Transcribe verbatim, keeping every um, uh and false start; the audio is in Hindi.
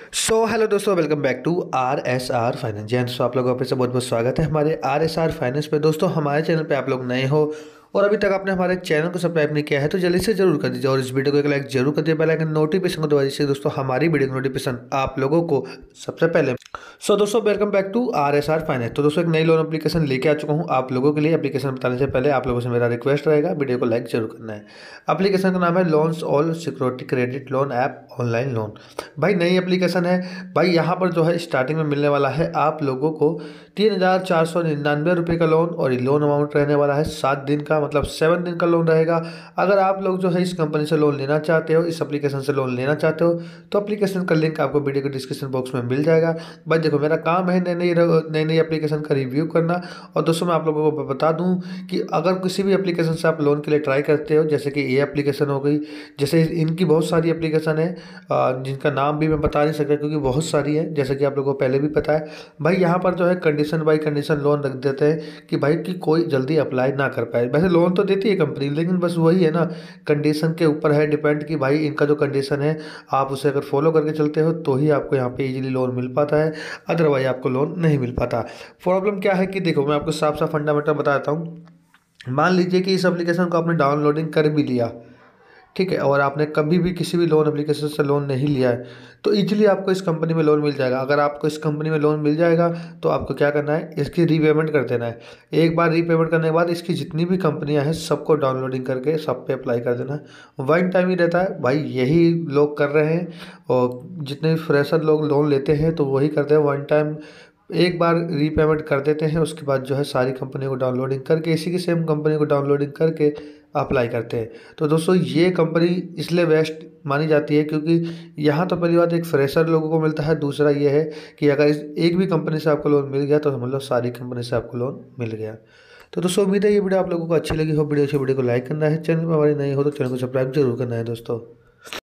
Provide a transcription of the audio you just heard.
सो हेलो दोस्तों, welcome back to R S R finance. जी दोस्तों, आप लोगों का फिर से बहुत बहुत स्वागत है हमारे आर एस आर फाइनेंस पे। दोस्तों, हमारे चैनल पे आप लोग नए हो और अभी तक आपने हमारे चैनल को सब्सक्राइब नहीं किया है तो जल्दी से जरूर कर दीजिए और इस वीडियो को एक लाइक जरूर कर दीजिए। बेल आइकन नोटिफिकेशन को दबा दीजिए दोस्तों, हमारी वीडियो की नोटिफिकेशन आप लोगों को सबसे पहले। सो so, दोस्तों, welcome back to R S R finance. तो दोस्तों, एक नई लोन एप्लीकेशन लेके आ चुका हूँ आप लोगों के लिए। एप्लीकेशन बताने से पहले आप लोगों से मेरा रिक्वेस्ट रहेगा, वीडियो को लाइक जरूर करना है। एप्लीकेशन का नाम है loans all security credit loan app online loan. भाई नई एप्लीकेशन है भाई। यहाँ पर जो है स्टार्टिंग में मिलने वाला है आप लोगों को तीन हज़ार चार सौ निन्यानवे रुपये का लोन और ये लोन अमाउंट रहने वाला है सात दिन का, मतलब सेवन दिन का लोन रहेगा। अगर आप लोग जो है इस कंपनी से लोन लेना चाहते हो, इस एप्लीकेशन से लोन लेना चाहते हो तो एप्लीकेशन का लिंक आपको वीडियो के डिस्क्रिप्शन बॉक्स में मिल जाएगा। भाई देखो, मेरा काम है नई नई नई नई एप्लीकेशन का रिव्यू करना। और दोस्तों, मैं आप लोगों को बता दूं कि अगर किसी भी एप्लीकेशन से आप लोन के लिए ट्राई करते हो, जैसे कि ये एप्लीकेशन हो गई, जैसे इनकी बहुत सारी एप्लीकेशन है जिनका नाम भी मैं बता नहीं सकता क्योंकि बहुत सारी है, जैसे कि आप लोगों को पहले भी पता है। भाई यहाँ पर जो है कंडीशन बाई कंडीशन लोन रख देते हैं कि भाई कि कोई जल्दी अप्लाई ना कर पाए। वैसे लोन तो देती है कंपनी, लेकिन बस वही है ना, कंडीशन के ऊपर है डिपेंड कि भाई इनका जो कंडीशन है आप उसे अगर फॉलो करके चलते हो तो ही आपको यहाँ पे इजीली लोन मिल पाता है, अदरवाइज आपको लोन नहीं मिल पाता। प्रॉब्लम क्या है कि देखो, मैं आपको साफ साफ फंडामेंटल बताता हूँ। मान लीजिए कि इस एप्लीकेशन को आपने डाउनलोडिंग कर भी लिया, ठीक है, और आपने कभी भी किसी भी लोन एप्लीकेशन से लोन नहीं लिया है तो इजीली आपको इस कंपनी में लोन मिल जाएगा। अगर आपको इस कंपनी में लोन मिल जाएगा तो आपको क्या करना है, इसकी रीपेमेंट कर देना है। एक बार रीपेमेंट करने के बाद इसकी जितनी भी कंपनियां हैं सबको डाउनलोडिंग करके सब पे अप्लाई कर देना है। वन टाइम ही रहता है भाई, यही लोग कर रहे हैं और जितने फ्रेशर लोग लोन लेते हैं तो वही करते हैं। वन टाइम एक बार रीपेमेंट कर देते हैं, उसके बाद जो है सारी कंपनी को डाउनलोडिंग करके इसी की सेम कंपनी को डाउनलोडिंग करके अप्लाई करते हैं। तो दोस्तों, ये कंपनी इसलिए बेस्ट मानी जाती है क्योंकि यहाँ तो पहली बात एक फ्रेशर लोगों को मिलता है, दूसरा ये है कि अगर इस एक भी कंपनी से आपको लोन मिल गया तो समझ लो सारी कंपनी से आपको लोन मिल गया। तो दोस्तों, उम्मीद है ये वीडियो आप लोगों को अच्छी लगी हो। वीडियो अच्छी वीडियो को लाइक करना है, चैनल पर हमारे नए हो तो चैनल को सब्सक्राइब जरूर करना है दोस्तों।